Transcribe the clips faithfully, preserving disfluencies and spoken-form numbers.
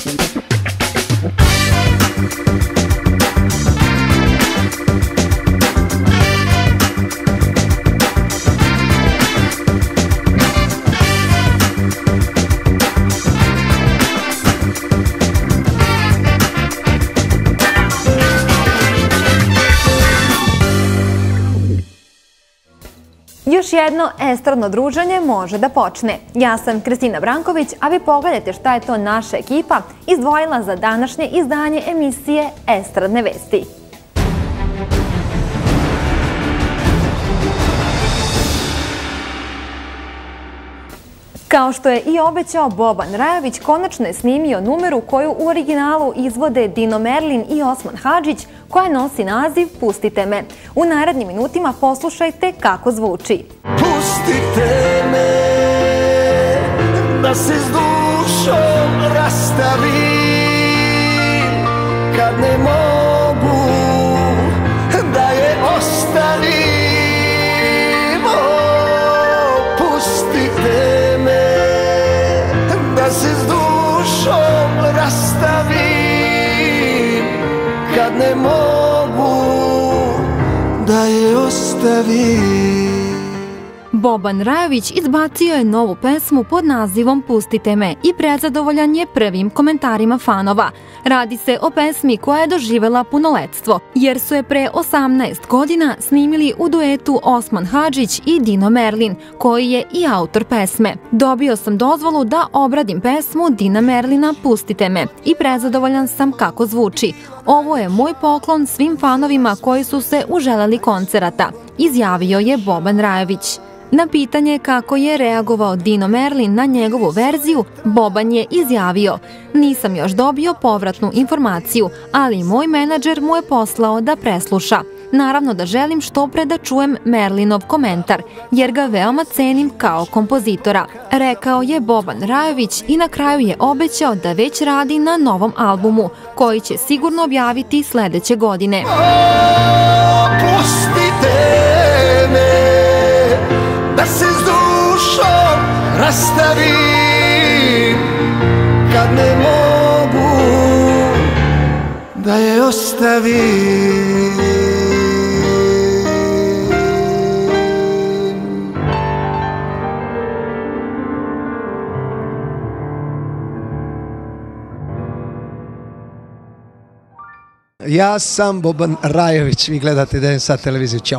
Još jedno estradno druženje može da počne. Ja sam Kristina Branković, a vi pogledajte šta je to naša ekipa izdvojila za današnje izdanje emisije Estradne vesti. Kao što je i obećao, Boban Rajović konačno je snimio numeru koju u originalu izvode Dino Merlin i Osman Hadžić, koja nosi naziv Pustite me. U narednim minutima poslušajte kako zvuči. Pustite me da se s dušom rastavim, kad ne mogu da je ostavim. O, pustite me da se s dušom rastavim, kad ne mogu da je ostavim. Boban Rajović izbacio je novu pesmu pod nazivom Pustite me i prezadovoljan je prvim komentarima fanova. Radi se o pesmi koja je doživela punoletstvo, jer su je pre osamnaest godina snimili u duetu Osman Hadžić i Dino Merlin, koji je i autor pesme. Dobio sam dozvolu da obradim pesmu Dina Merlina Pustite me i prezadovoljan sam kako zvuči. Ovo je moj poklon svim fanovima koji su se uželeli koncerata, izjavio je Boban Rajović. Na pitanje kako je reagovao Dino Merlin na njegovu verziju, Boban je izjavio: "Nisam još dobio povratnu informaciju, ali moj menadžer mu je poslao da presluša. Naravno da želim što pre da čujem Merlinov komentar, jer ga veoma cenim kao kompozitora", rekao je Boban Rajović i na kraju je obećao da već radi na novom albumu, koji će sigurno objaviti sledeće godine. Pustite me da se s dušom rastavim, kad ne mogu da je ostavim. Ja sam Boban Rajović, vi gledate D N S televiziju, ćao.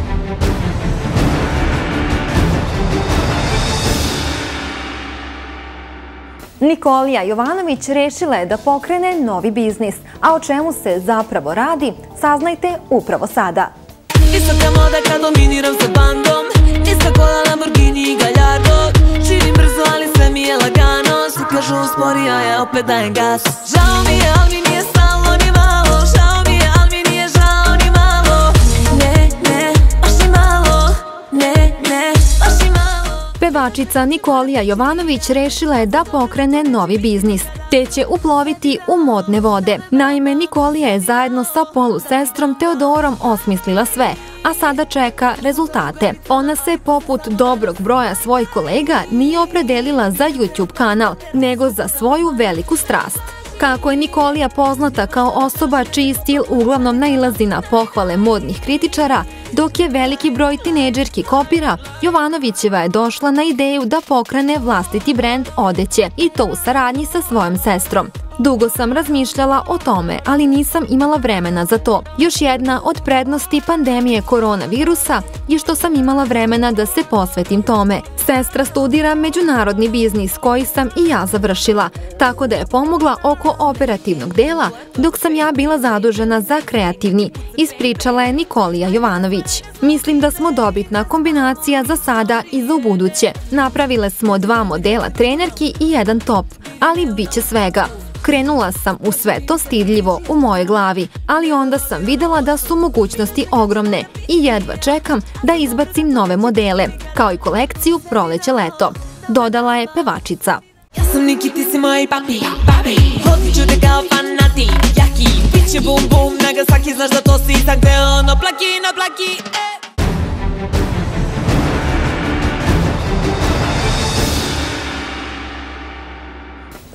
Nikolija Jovanović rešila je da pokrene novi biznis, a o čemu se zapravo radi, saznajte upravo sada. Visoka moda kad dominiram sa bandom, iska kola Lamborghini i Gallardo, živim brzo ali sve mi je lagano, svi kažu uspori a ja opet dajem gas. Žao mi je ali mi nije stalo ni malo, žao mi je ali mi nije žao ni malo, ne, ne, baš ni malo, ne, ne, baš ni malo. Pevačica Nikolija Jovanović rešila je da pokrene novi biznis, te će uploviti u modne vode. Naime, Nikolija je zajedno sa polusestrom Teodorom osmislila sve, a sada čeka rezultate. Ona se, poput dobrog broja svojih kolega, nije opredelila za YouTube kanal, nego za svoju veliku strast. Kako je Nikolija poznata kao osoba čiji stil uglavnom nailazi na pohvale modnih kritičara, dok je veliki broj tinejdžerki kopira, Jovanovićeva je došla na ideju da pokrene vlastiti brend odeće, i to u saradnji sa svojom sestrom. Dugo sam razmišljala o tome, ali nisam imala vremena za to. Još jedna od prednosti pandemije koronavirusa je što sam imala vremena da se posvetim tome. Sestra studira međunarodni biznis koji sam i ja završila, tako da je pomogla oko operativnog dela, dok sam ja bila zadužena za kreativni, ispričala je Nikolija Jovanović. Mislim da smo dobitna kombinacija za sada i za ubuduće. Napravile smo dva modela trenerki i jedan top, ali bit će svega. Krenula sam u sve to stidljivo u mojoj glavi, ali onda sam videla da su mogućnosti ogromne i jedva čekam da izbacim nove modele, kao i kolekciju proleće-leto, dodala je pevačica. Ja sam Niki, ti si moj papi, papi, hodit ću te kao fanati, jaki, bit će bum bum, Nagasaki, znaš da to si tak gde ono plaki na plaki, e.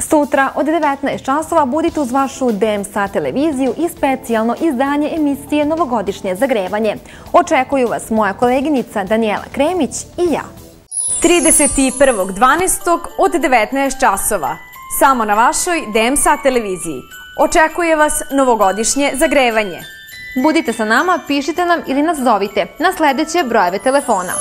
Sutra od devetnaest časova budite uz vašu D M S televiziju i specijalno izdanje emisije Novogodišnje zagrevanje. Očekuju vas moja koleginica Danijela Kremić i ja. trideset prvog dvanaestog od devetnaest časova. Samo na vašoj D M S televiziji. Očekuje vas Novogodišnje zagrevanje. Budite sa nama, pišite nam ili nas zovite na sledeće brojeve telefona.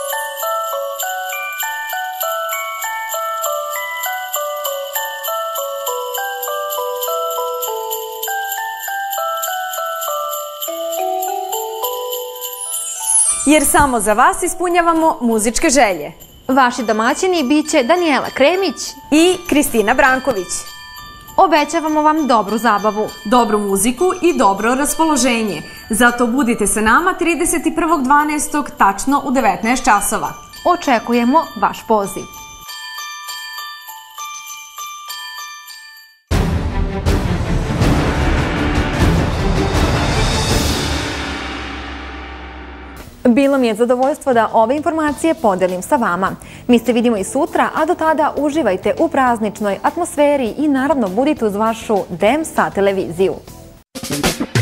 Jer samo za vas ispunjavamo muzičke želje. Vaši domaćini biće Danijela Kremić i Kristina Branković. Obećavamo vam dobru zabavu, dobru muziku i dobro raspoloženje. Zato budite sa nama trideset prvog dvanaestog tačno u devetnaest časova. Očekujemo vaš poziv. Bilo mi je zadovoljstvo da ove informacije podelim sa vama. Mi se vidimo i sutra, a do tada uživajte u prazničnoj atmosferi i naravno budite uz vašu D M S televiziju.